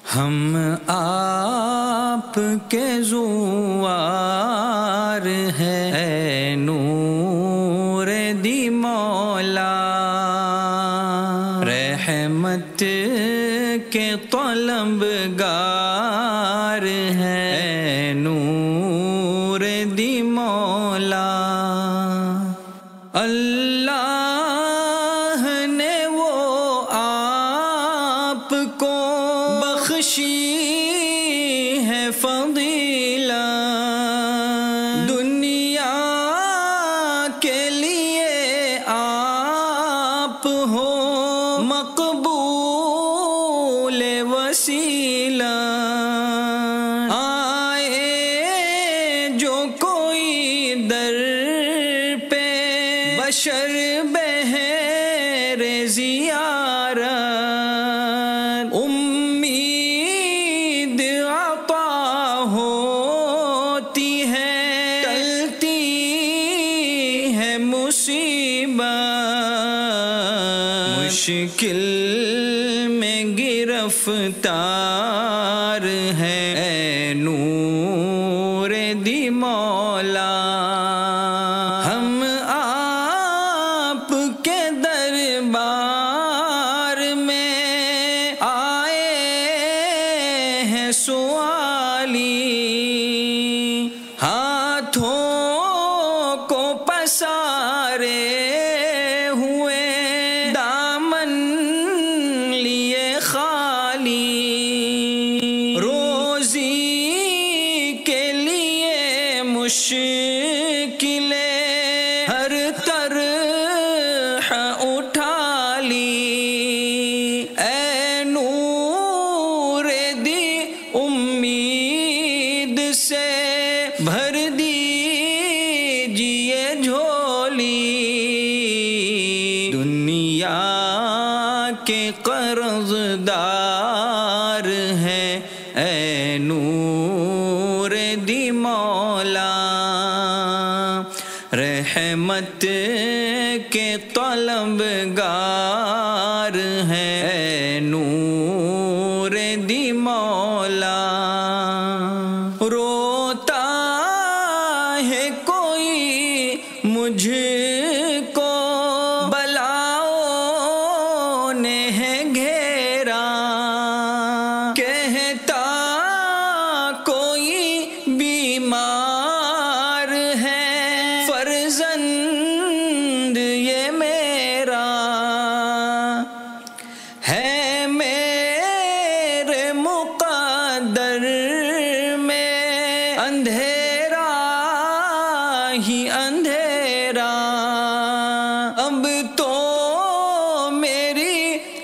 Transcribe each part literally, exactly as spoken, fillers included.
ہم آپ کے زوار ہیں اے نور دی مولا، رحمت کے طلبگار ہیں اے نور دی مولا۔ اللہ نے وہ آپ کو بخشی ہے فضیلت، دنیا کے لیے آپ ہو مقبول وسیلہ۔ آئے جو کوئی در پہ بشر بہر زیارت، امید عطا ہوتی ہے ٹلتی ہے مصیبت، مشکل میں گرفتار ہے اے نور دی مولا۔ ہم آپ کے دربار میں آئے ہیں سوالی، ہاتھوں کو پسارے ہوئے دامن لیے خالی، روزی کے لیے مشکلیں ہر طرح اٹھا لی، اے نور دی امید سے بھر دیجئے جھولی، دنیا کے قرض دار ہیں اے نور دی مولا، رحمت کے طلبگار ہیں اے نور دی مولا۔ روتا ہے کوئی مجھ کو بلاؤں نے ہے گھیرا، کہتا کوئی بیمار ہے فرزند یہ میرا، ہے میرے مقدر میں اندھیرا ہی اندھیرا، اب تو میری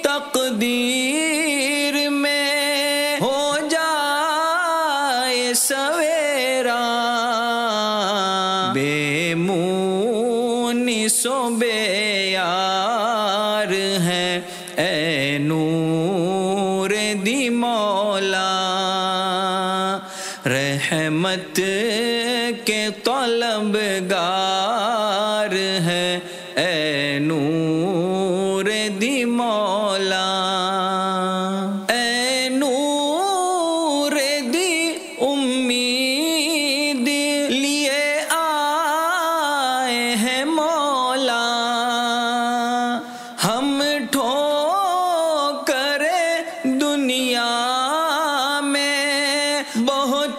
تقدیر میں ہو جائے سویرا، بے مونس و بے یار ہے اے نور دی مولا، رحمت کے طلبگار ہے اے نور دی مولا، اے نور دی امید لیے آئے ہیں مولا، ہم ٹھوکریں دنیا میں بہت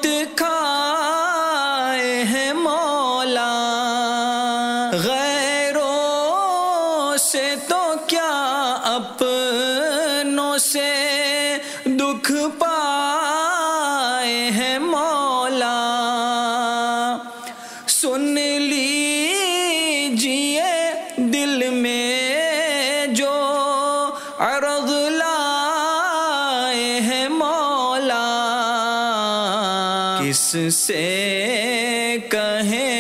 کھائے ہیں مولا، غیروں سے تو کیا اپنوں سے دکھ پائے ہیں مولا، سن لیجئے دل میں جو عرض لائے ہیں مولا، کس سے کہیں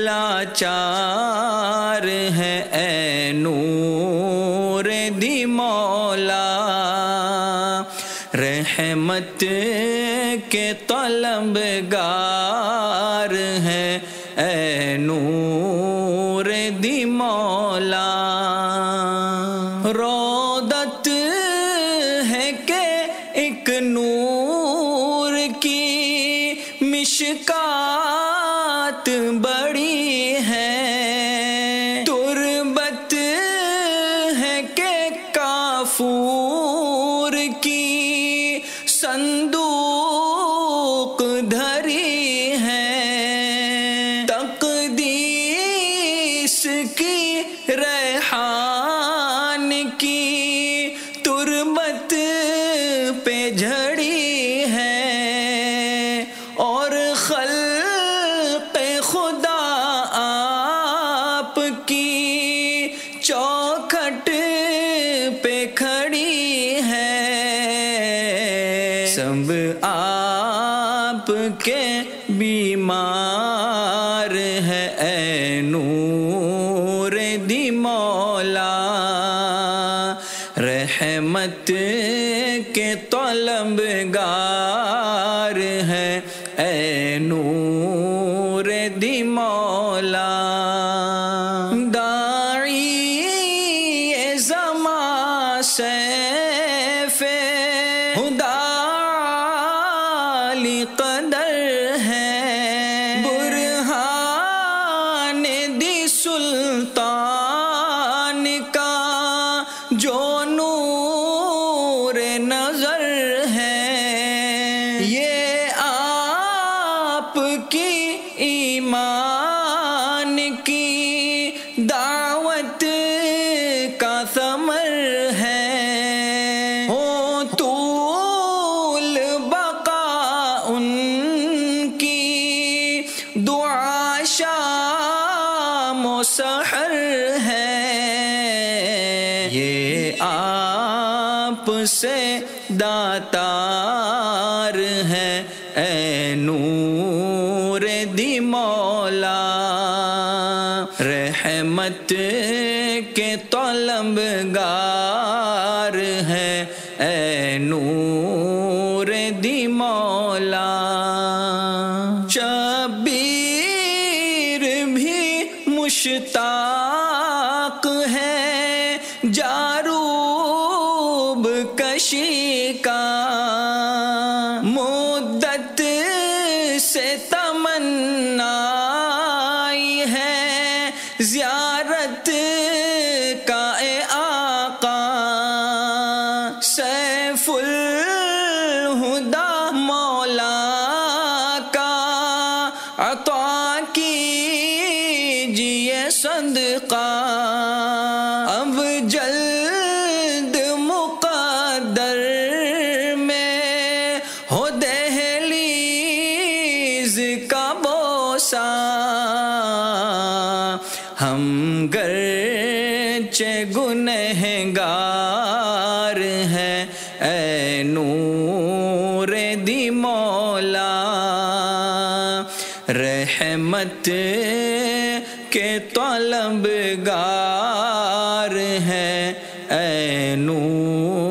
لاچار ہے اے نور دی مولا، رحمت کے طلبگار ہے اے نور دی مولا۔ روضت ہے کہ ایک نور نور کی مشکات بڑی ہے، تربت ہے کہ کافور کی صندوق دھری ہے، تقدیس کی ریحان کی تربت پہ جھڑی ہے، اور خلق خدا آپ کی چوکھٹ پہ کھڑی ہے، سب آپ کے بیمار ہے، اے نور دی مولا، رحمت کے طلبگار ہے، اے نور دی مولا، داعی زمان سیف خدا علی قدر ہے، برہان دی سلطان کا جو نور نظر ہے، یہ آپ کی ایمان کی دعوت کا ثمر ہے، ہو طول بقا ان کی دعا شام و سحر ہے، یہ آپ سے داتار ہے، اے نور دی مولا، رحمت کے طلبگار ہے، اے نور دی مولا، شبیر بھی مشتاق ہے جاروب کشی کا، مدت سے تمنا ہے زیارت کا، اے آقا، سیف الہدا مولا کا عطا کیجئے صدقہ، اب جلد مقدر میں ہو دہلیز کا بوسہ، ہم گرچہ گنہگار ہیں، اے نور دی مولا، رحمت کے طلبگار ہیں، اے نور